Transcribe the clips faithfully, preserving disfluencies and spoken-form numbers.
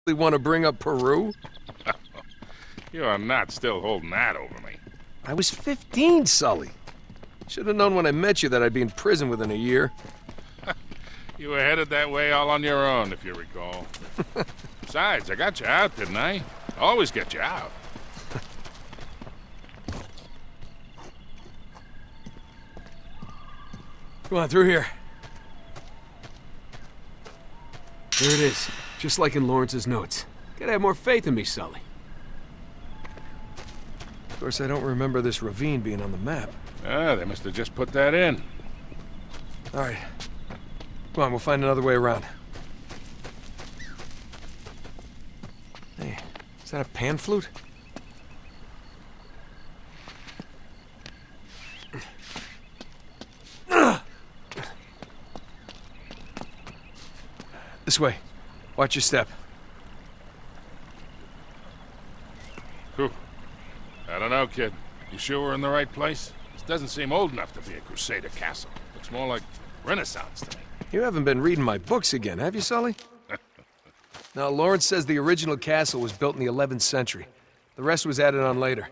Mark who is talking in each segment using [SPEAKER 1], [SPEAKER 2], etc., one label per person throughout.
[SPEAKER 1] want to bring up Peru?
[SPEAKER 2] You are not still holding that over me.
[SPEAKER 1] I was fifteen, Sully. Should have known when I met you that I'd be in prison within a year.
[SPEAKER 2] You were headed that way all on your own, if you recall. Besides, I got you out, didn't I? Always get you out.
[SPEAKER 1] Come on, through here. There it is, just like in Lawrence's notes. Gotta have more faith in me, Sully. Of course, I don't remember this ravine being on the map.
[SPEAKER 2] Ah, they must have just put that in.
[SPEAKER 1] All right. Come on, we'll find another way around. Hey, is that a pan flute? This way. Watch your step.
[SPEAKER 2] Whew. I don't know, kid. You sure we're in the right place? This doesn't seem old enough to be a Crusader castle. Looks more like Renaissance to me.
[SPEAKER 1] You haven't been reading my books again, have you, Sully? Now, Lawrence says the original castle was built in the eleventh century. The rest was added on later.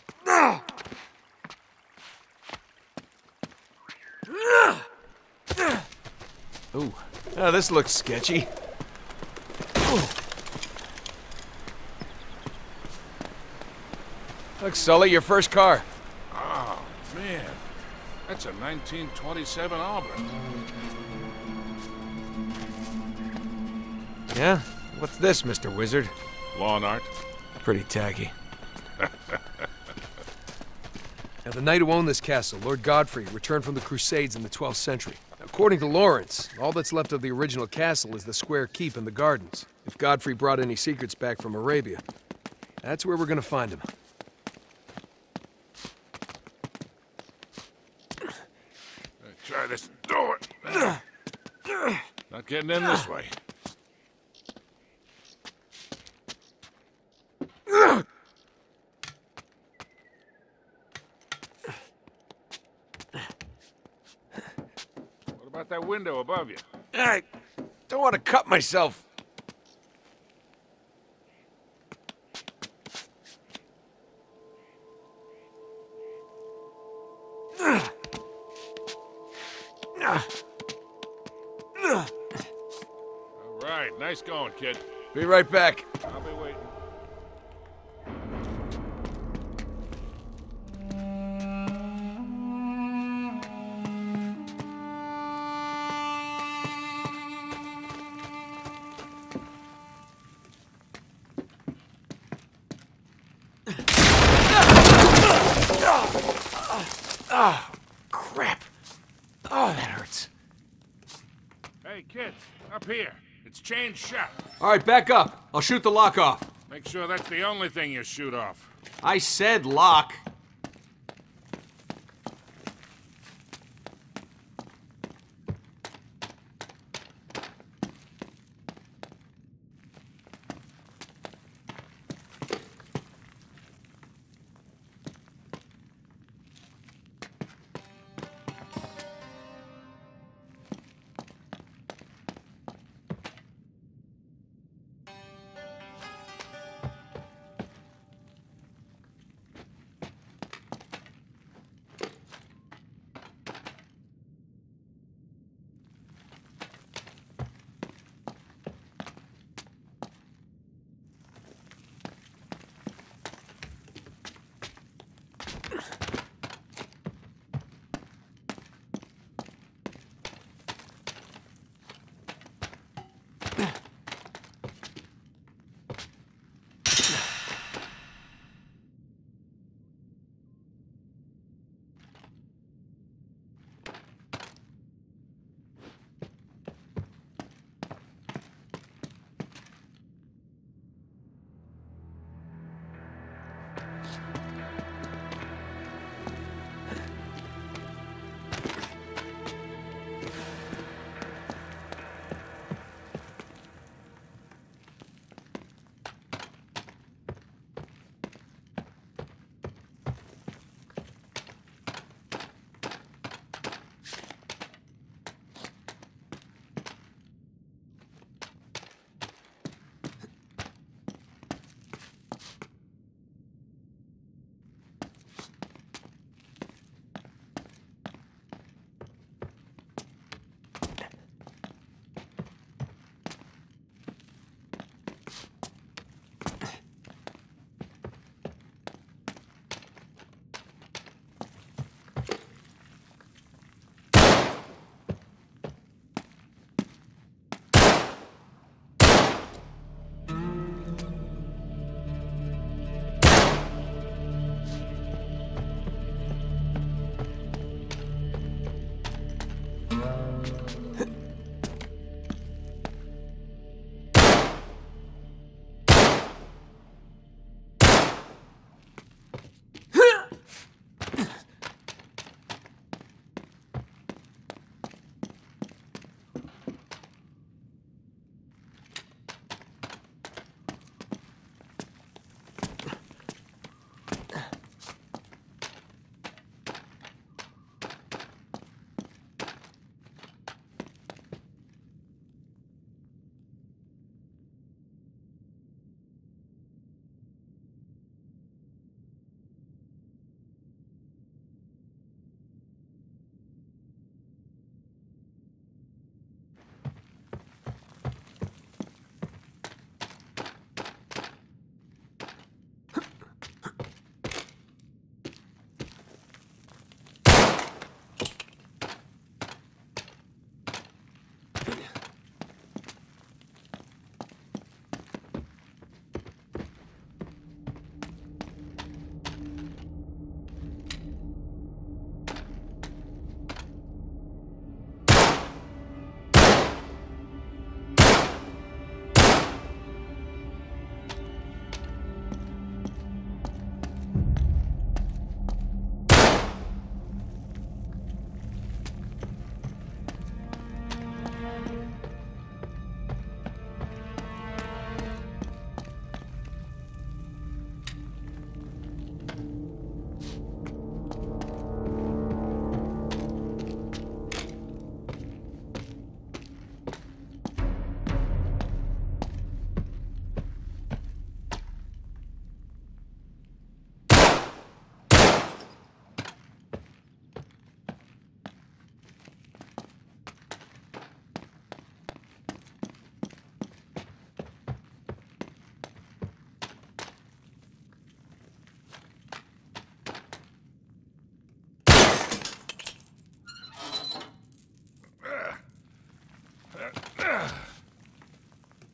[SPEAKER 1] Ooh. Oh, this looks sketchy. Look, Sully, your first car.
[SPEAKER 2] Oh, man. That's a nineteen twenty-seven Auburn.
[SPEAKER 1] Yeah? What's this, Mister Wizard?
[SPEAKER 2] Lawn art.
[SPEAKER 1] Pretty tacky. Now, the knight who owned this castle, Lord Godfrey, returned from the Crusades in the twelfth century. According to Lawrence, all that's left of the original castle is the square keep and the gardens. If Godfrey brought any secrets back from Arabia, that's where we're gonna find him.
[SPEAKER 2] Try this door. Not getting in this way. What about that window above you?
[SPEAKER 1] I don't want to cut myself.
[SPEAKER 2] All right, nice going, kid.
[SPEAKER 1] Be right back.
[SPEAKER 2] I'll be waiting.
[SPEAKER 1] Oh, crap. Oh, that hurts.
[SPEAKER 2] Hey, kid, up here. It's chained shut.
[SPEAKER 1] All right, back up. I'll shoot the lock off.
[SPEAKER 2] Make sure that's the only thing you shoot off.
[SPEAKER 1] I said lock.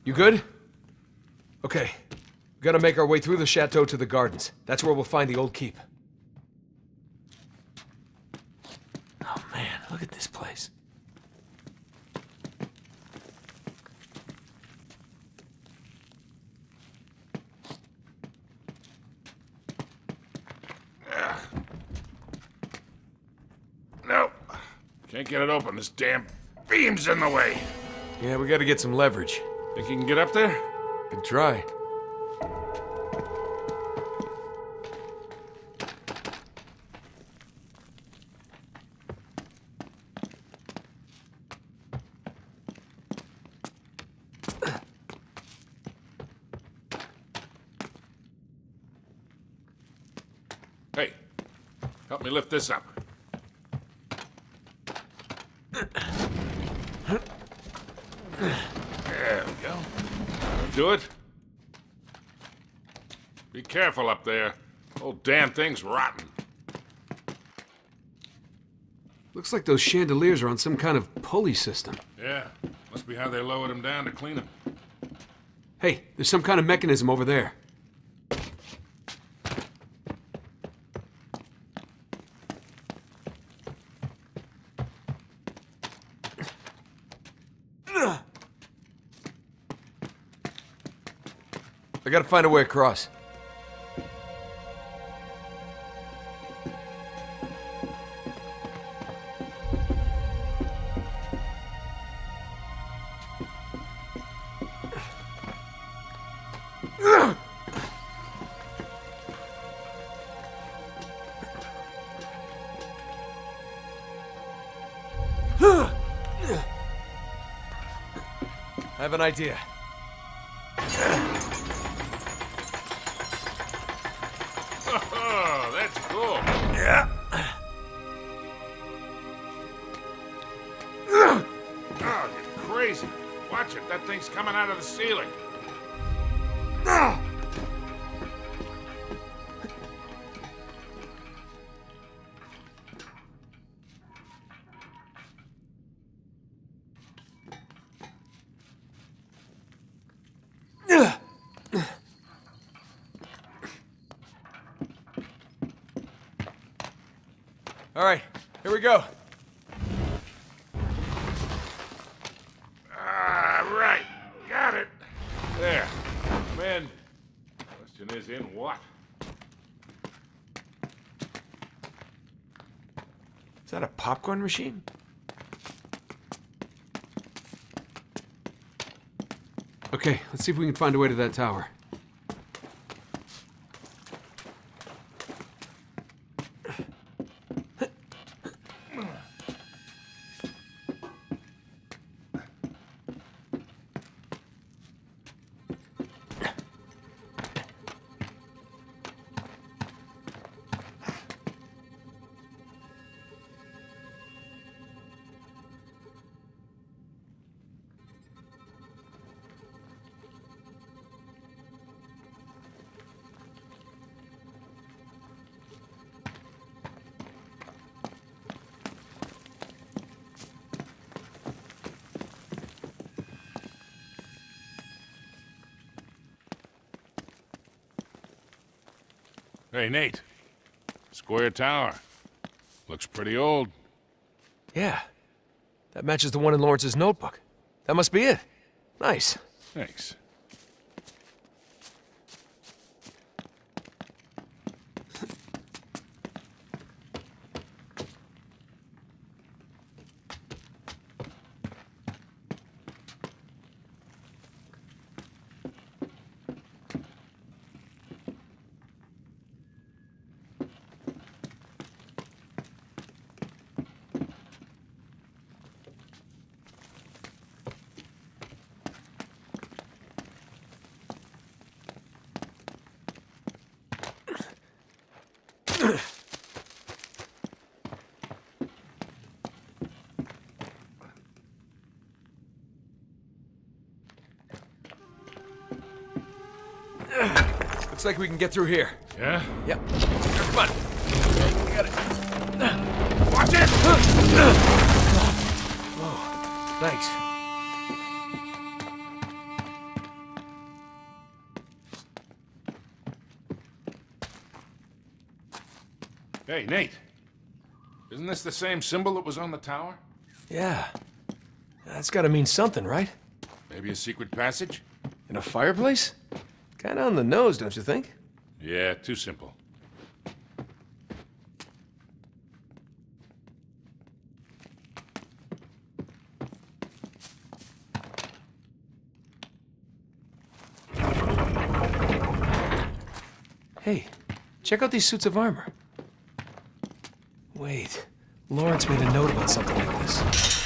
[SPEAKER 1] You good? Okay. We gotta make our way through the chateau to the gardens. That's where we'll find the old keep. Oh man, look at this place.
[SPEAKER 2] No. Can't get it open. This damn beam's in the way.
[SPEAKER 1] Yeah, we gotta get some leverage.
[SPEAKER 2] Think you can get up there?
[SPEAKER 1] Can try.
[SPEAKER 2] Hey, help me lift this up. There we go. That'll do it. Be careful up there. Whole damn thing's rotten.
[SPEAKER 1] Looks like those chandeliers are on some kind of pulley system.
[SPEAKER 2] Yeah, must be how they lowered them down to clean them.
[SPEAKER 1] Hey, there's some kind of mechanism over there. I gotta find a way across. I have an idea.
[SPEAKER 2] Oh, that's cool.
[SPEAKER 1] Yeah.
[SPEAKER 2] Oh, you're crazy. Watch it. That thing's coming out of the ceiling.
[SPEAKER 1] All right, here we go.
[SPEAKER 2] Ah, right. Got it. There. Man, question is in what?
[SPEAKER 1] Is that a popcorn machine? Okay, let's see if we can find a way to that tower.
[SPEAKER 2] Hey, Nate. Square Tower. Looks pretty old.
[SPEAKER 1] Yeah, that matches the one in Lawrence's notebook. That must be it. Nice.
[SPEAKER 2] Thanks.
[SPEAKER 1] Looks like we can get through here.
[SPEAKER 2] Yeah?
[SPEAKER 1] Yep. Come on. We got it.
[SPEAKER 2] Watch it!
[SPEAKER 1] Whoa. Thanks.
[SPEAKER 2] Hey, Nate. Isn't this the same symbol that was on the tower?
[SPEAKER 1] Yeah. That's gotta mean something, right?
[SPEAKER 2] Maybe a secret passage?
[SPEAKER 1] In a fireplace? Kinda on the nose, don't you think?
[SPEAKER 2] Yeah, too simple.
[SPEAKER 1] Hey, check out these suits of armor. Wait, Lawrence made a note about something like this.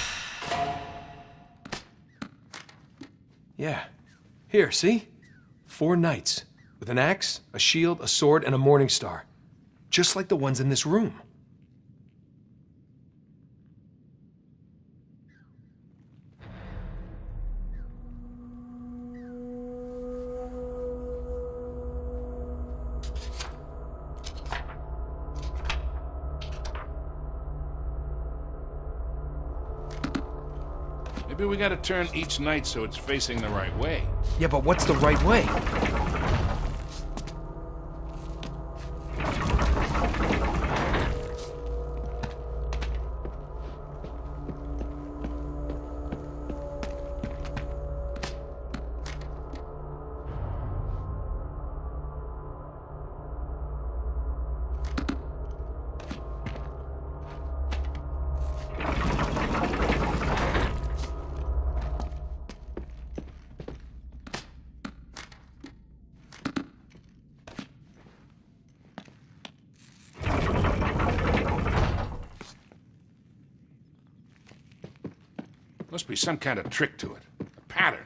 [SPEAKER 1] Yeah. Here, see? Four knights. With an axe, a shield, a sword, and a morning star. Just like the ones in this room.
[SPEAKER 2] Maybe we gotta turn each knight so it's facing the right way.
[SPEAKER 1] Yeah, but what's the right way?
[SPEAKER 2] Must be some kind of trick to it. A pattern.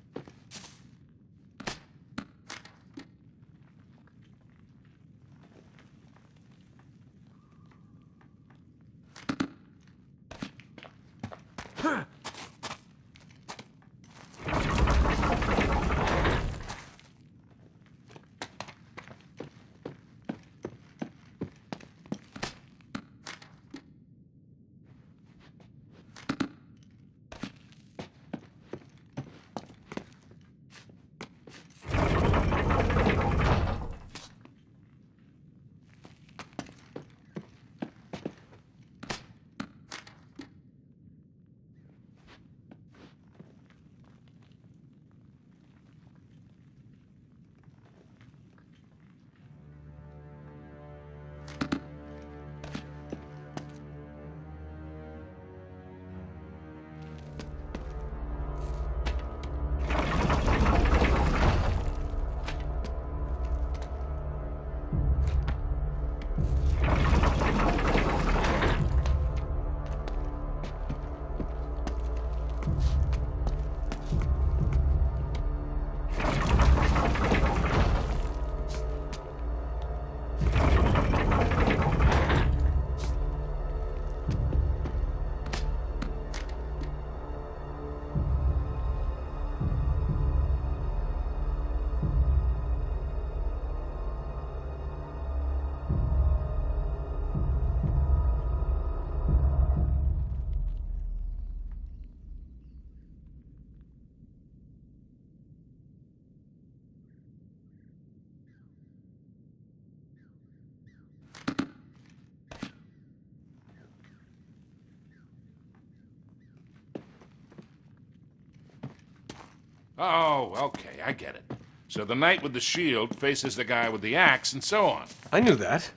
[SPEAKER 2] Oh, okay, I get it. So the knight with the shield faces the guy with the axe, and so on.
[SPEAKER 1] I knew that.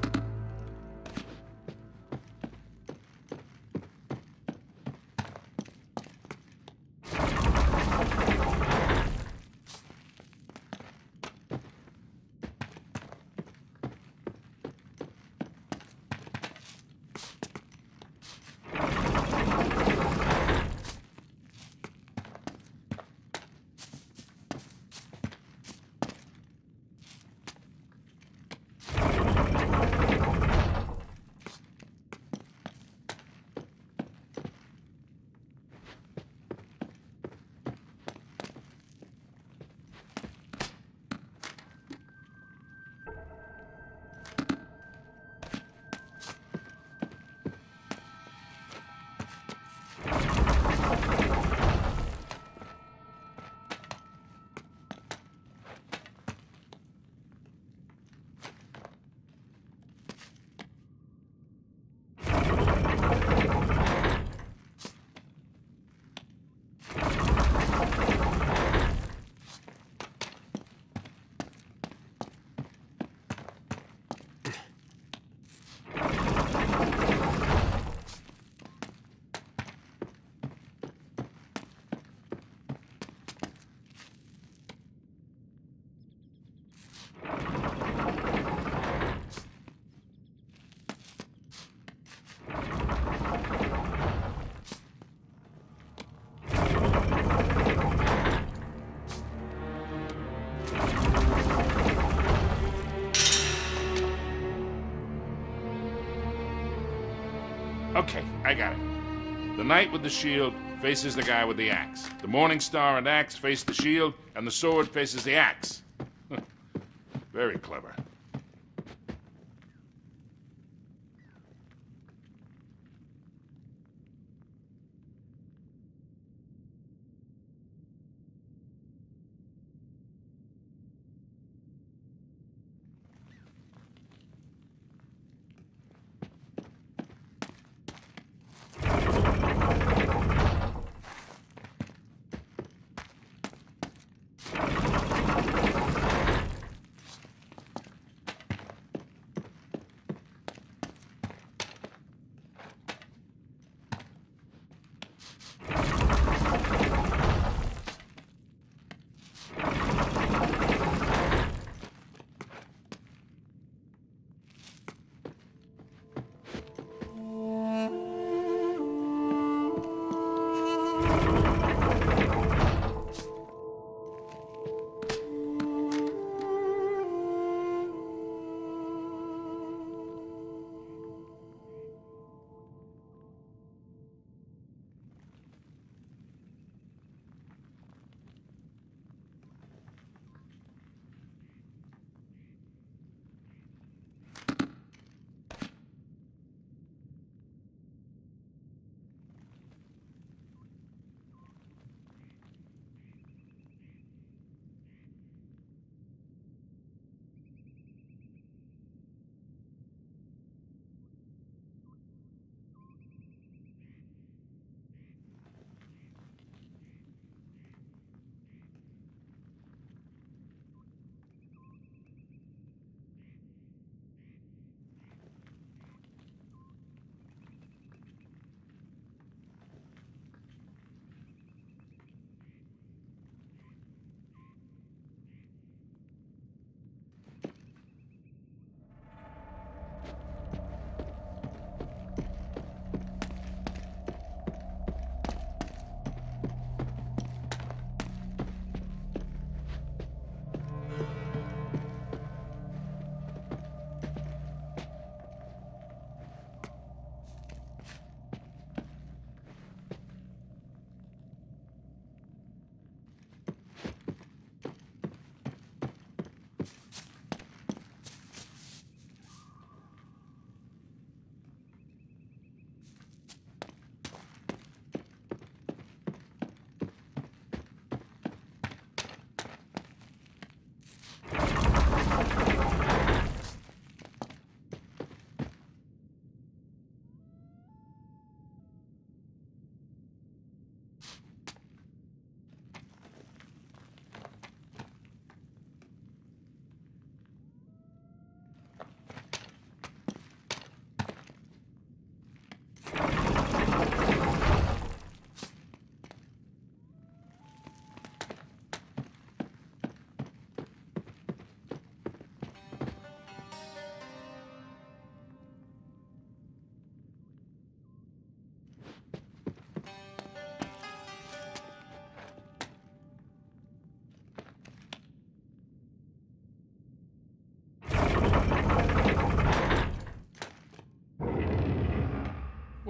[SPEAKER 2] Okay, I got it. The knight with the shield faces the guy with the axe. The Morning Star and axe face the shield, and the sword faces the axe. Very clever.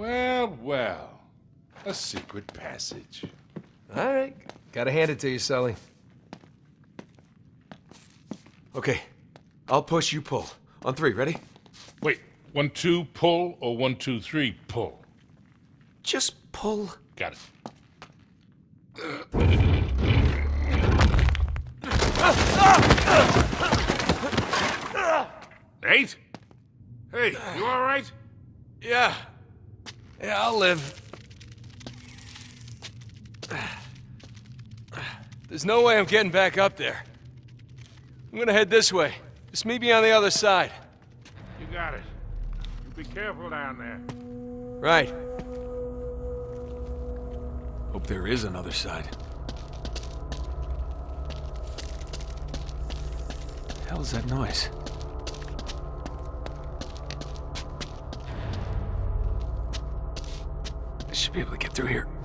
[SPEAKER 2] Well, well. A secret passage.
[SPEAKER 1] All right. Gotta hand it to you, Sully. Okay. I'll push, you pull. On three, ready?
[SPEAKER 2] Wait, one, two, pull, or one, two, three, pull?
[SPEAKER 1] Just pull.
[SPEAKER 2] Got it. Nate? Hey, you all right?
[SPEAKER 1] Yeah. Yeah, I'll live. There's no way I'm getting back up there. I'm gonna head this way. Just meet me on the other side.
[SPEAKER 2] You got it. You be careful down there.
[SPEAKER 1] Right. Hope there is another side. What the hell is that noise? I should be able to get through here.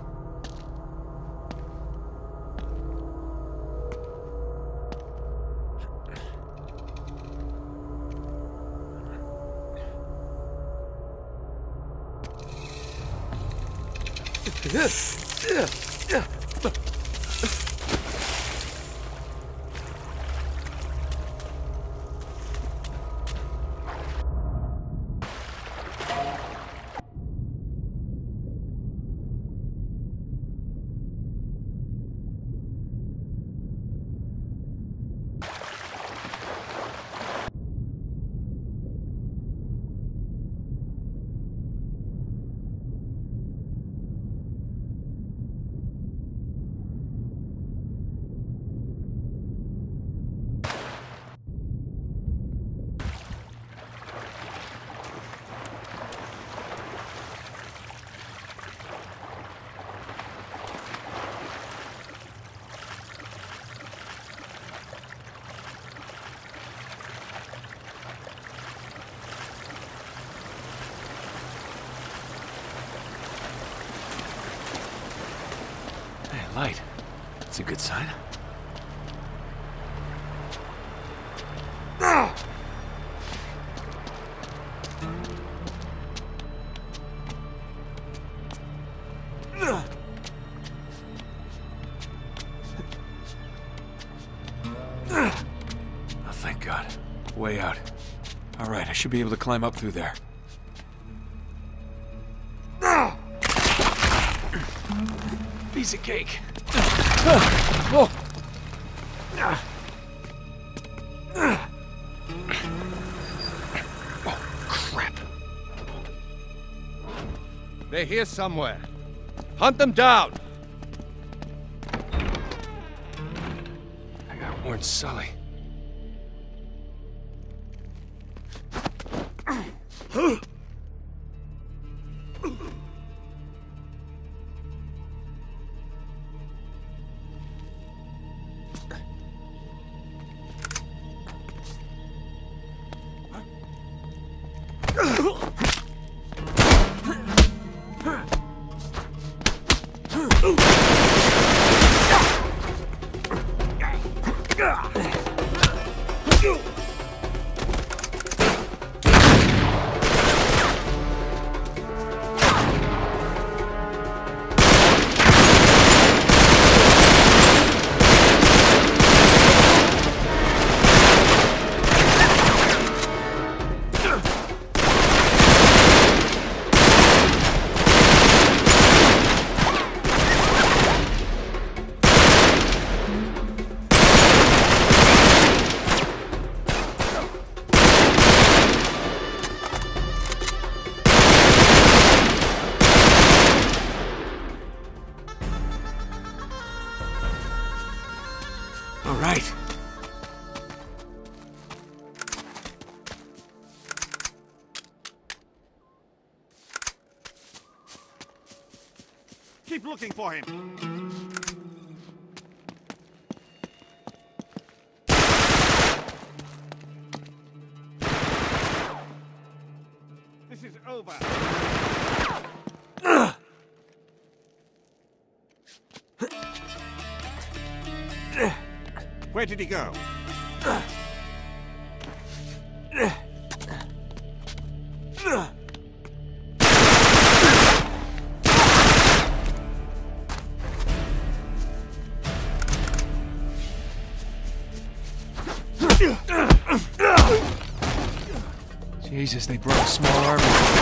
[SPEAKER 1] Light. That's a good sign. Oh, thank God. Way out. All right, I should be able to climb up through there. Piece of cake. Oh. Oh, crap.
[SPEAKER 3] They're here somewhere. Hunt them down.
[SPEAKER 1] I gotta warn Sully. All right.
[SPEAKER 3] Keep looking for him. This is over. Where did he go?
[SPEAKER 1] Jesus, they brought a small army.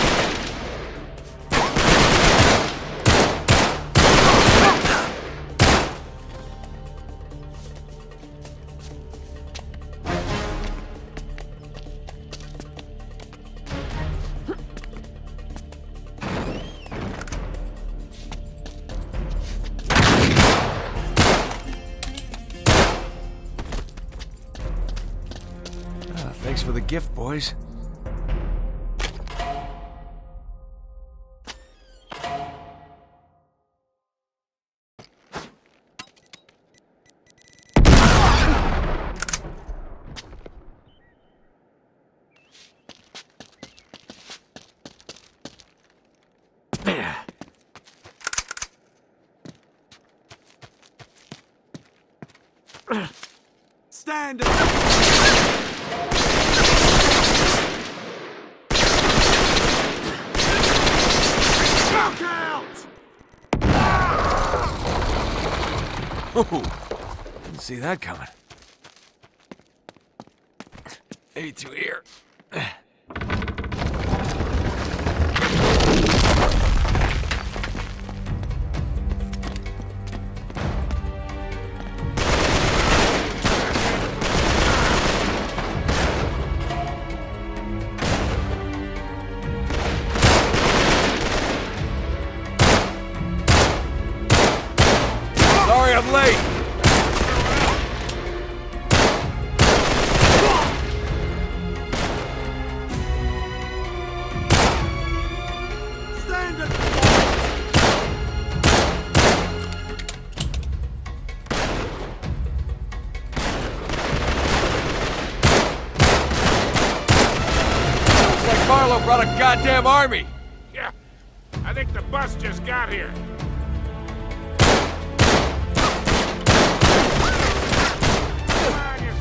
[SPEAKER 1] Ah, thanks for the gift, boys.
[SPEAKER 4] Stand up! Look out!
[SPEAKER 1] Oh, didn't see that coming. A two here. Sorry I'm late.
[SPEAKER 4] Stand up!
[SPEAKER 1] Looks like Barlow brought a goddamn army.
[SPEAKER 2] Yeah. I think the bus just got here. Come on, you-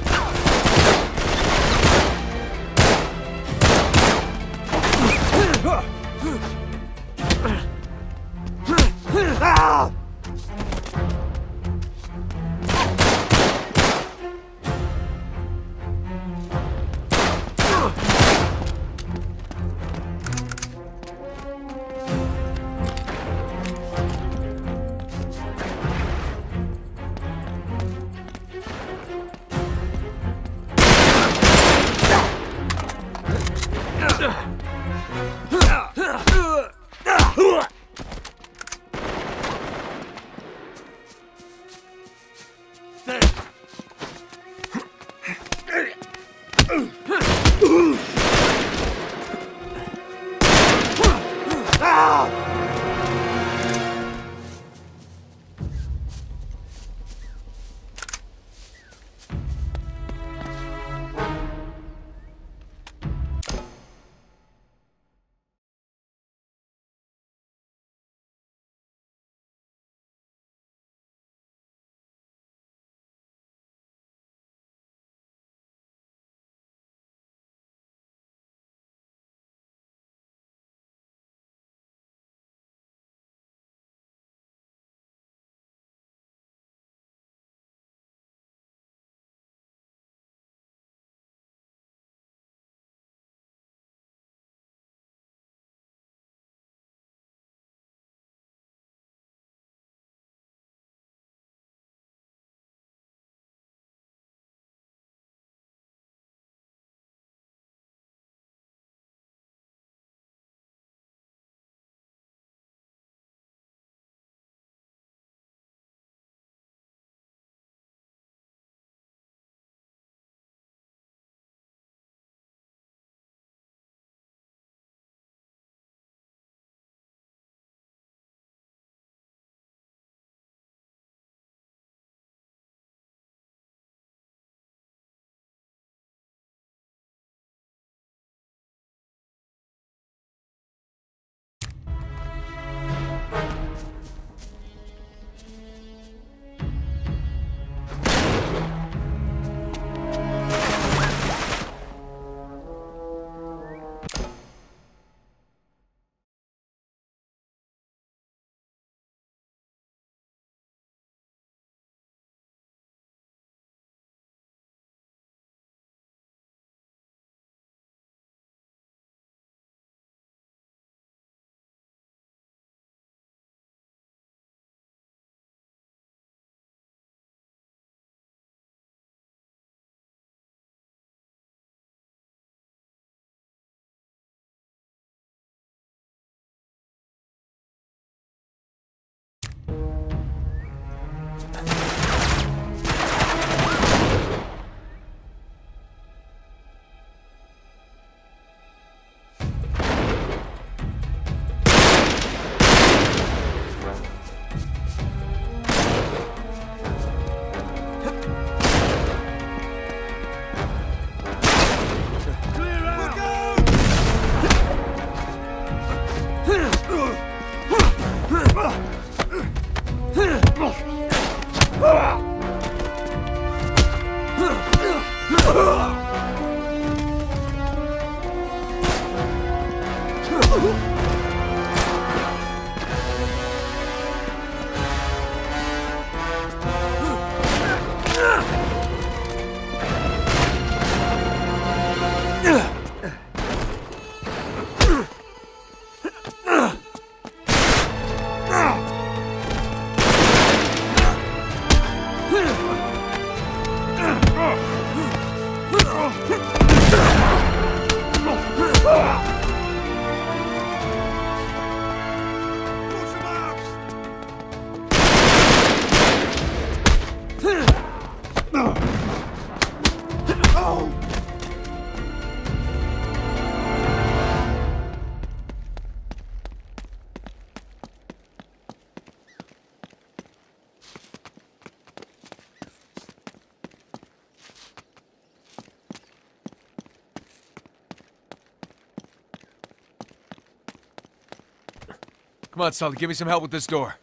[SPEAKER 1] Come on, Sully, give me some help with this door.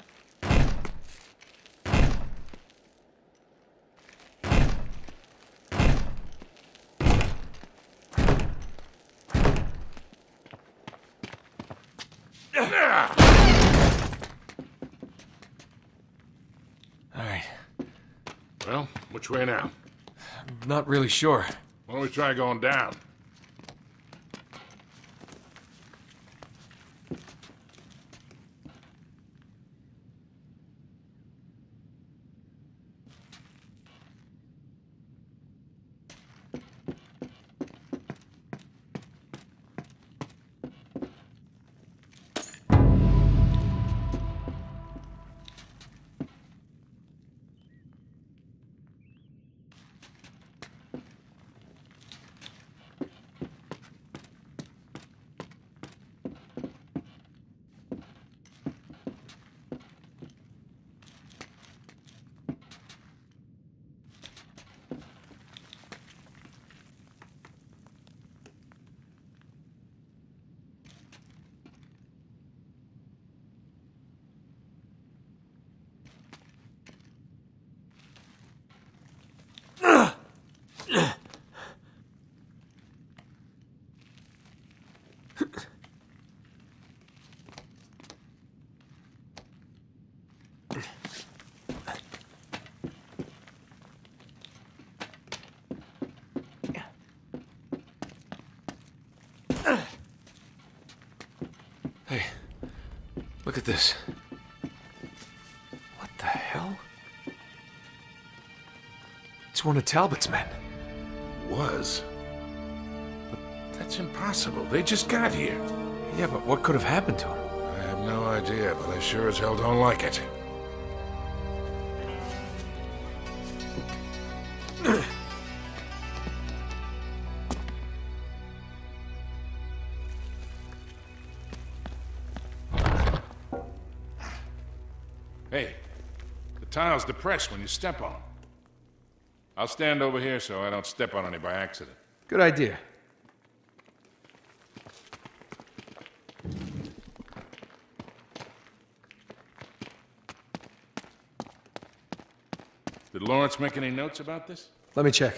[SPEAKER 1] Alright.
[SPEAKER 2] Well, which way now?
[SPEAKER 1] I'm not really sure.
[SPEAKER 2] Why don't we try going down?
[SPEAKER 1] Hey, look at this. What the hell? It's one of Talbot's men.
[SPEAKER 2] Was? But that's impossible. They just got here.
[SPEAKER 1] Yeah, but what could have happened to him?
[SPEAKER 2] I have no idea, but I sure as hell don't like it. Hey, the tile's depressed when you step on them. I'll stand over here so I don't step on any by accident.
[SPEAKER 1] Good idea.
[SPEAKER 2] Did Lawrence make any notes about this?
[SPEAKER 1] Let me check.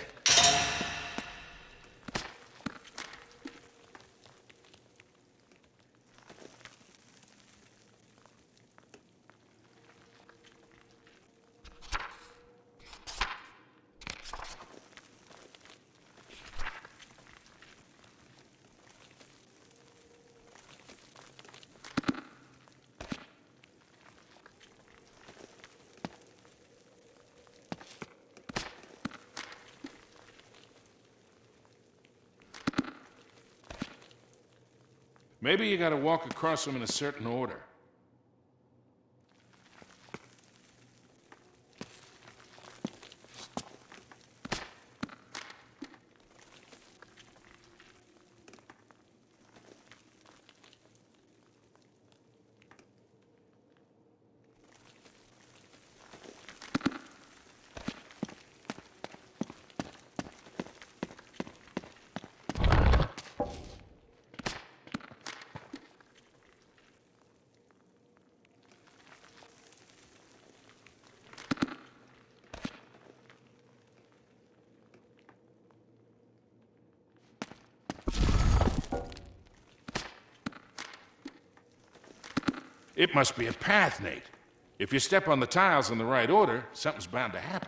[SPEAKER 2] Maybe you gotta walk across them in a certain order. It must be a path, Nate. If you step on the tiles in the right order, something's bound to happen.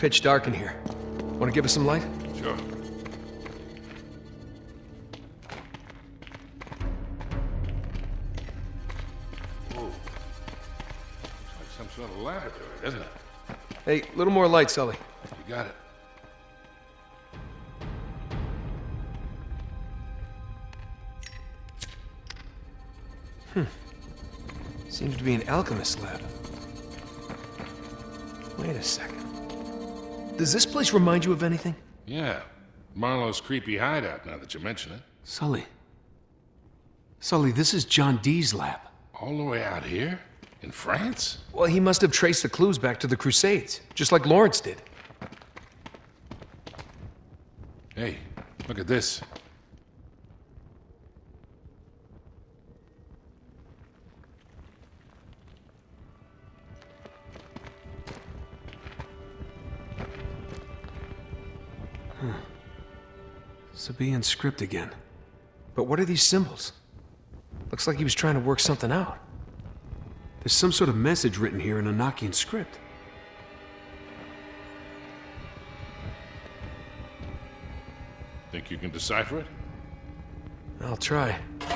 [SPEAKER 1] pitch dark in here. Want to give us some light?
[SPEAKER 2] Sure. Whoa. Looks like some sort of laboratory, doesn't it?
[SPEAKER 1] Hey, a little more light, Sully.
[SPEAKER 2] You got it.
[SPEAKER 1] Seems to be an alchemist lab. Wait a second. Does this place remind you of anything?
[SPEAKER 2] Yeah. Marlowe's creepy hideout, now that you mention it.
[SPEAKER 1] Sully. Sully, this is John Dee's lab.
[SPEAKER 2] All the way out here? In France?
[SPEAKER 1] Well, he must have traced the clues back to the Crusades, just like Lawrence did.
[SPEAKER 2] Hey, look at this.
[SPEAKER 1] Sabaean script again. But what are these symbols? Looks like he was trying to work something out. There's some sort of message written here in Enochian script.
[SPEAKER 2] Think you can decipher it?
[SPEAKER 1] I'll try.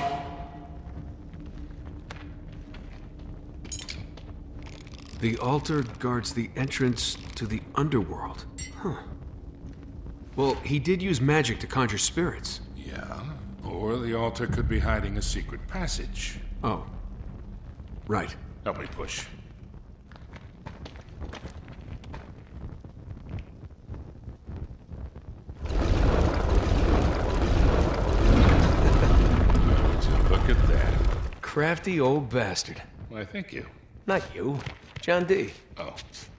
[SPEAKER 1] The altar guards the entrance to the underworld. Huh. Well, he did use magic to conjure spirits.
[SPEAKER 2] Yeah. Or the altar could be hiding a secret passage.
[SPEAKER 1] Oh. Right.
[SPEAKER 2] Help me push. Look at that.
[SPEAKER 1] Crafty old bastard.
[SPEAKER 2] Why, thank you.
[SPEAKER 1] Not you. John Dee.
[SPEAKER 2] Oh.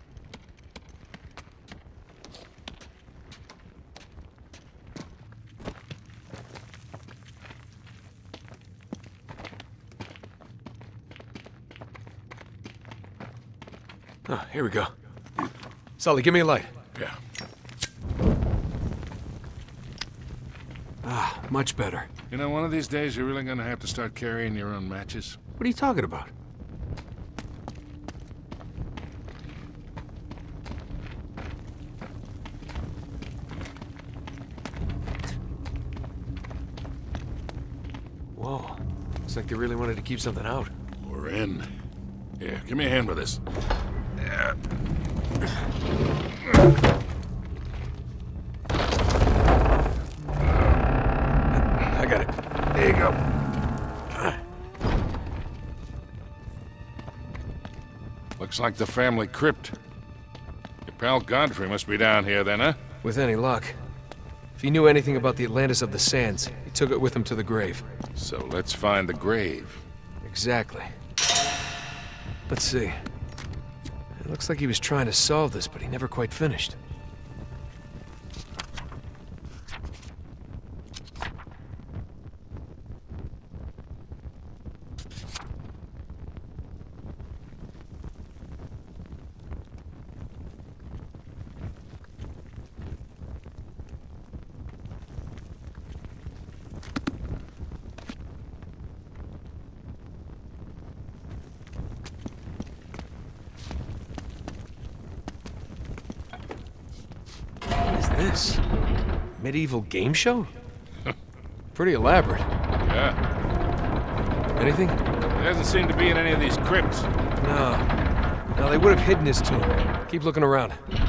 [SPEAKER 1] Oh, here we go. Sully, give me a light.
[SPEAKER 2] Yeah.
[SPEAKER 1] Ah, much better.
[SPEAKER 2] You know, one of these days you're really gonna have to start carrying your own matches.
[SPEAKER 1] What are you talking about? Whoa. Looks like they really wanted to keep something out.
[SPEAKER 2] We're in. Here, give me a hand with this. Yeah.
[SPEAKER 1] I got it. There you go.
[SPEAKER 2] Looks like the family crypt. Your pal Godfrey must be down here then, huh?
[SPEAKER 1] With any luck. If he knew anything about the Atlantis of the Sands, he took it with him to the grave.
[SPEAKER 2] So let's find the grave.
[SPEAKER 1] Exactly. Let's see. It looks like he was trying to solve this, but he never quite finished. This? Medieval game show? Pretty elaborate.
[SPEAKER 2] Yeah.
[SPEAKER 1] Anything?
[SPEAKER 2] There doesn't seem to be in any of these crypts.
[SPEAKER 1] No. No, they would have hidden his tomb. Keep looking around.